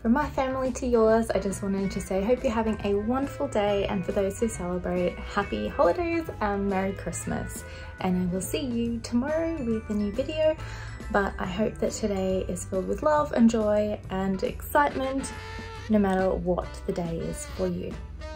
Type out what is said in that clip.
From my family to yours, I just wanted to say hope you're having a wonderful day, and for those who celebrate, happy holidays and Merry Christmas. And I will see you tomorrow with a new video, but I hope that today is filled with love and joy and excitement no matter what the day is for you.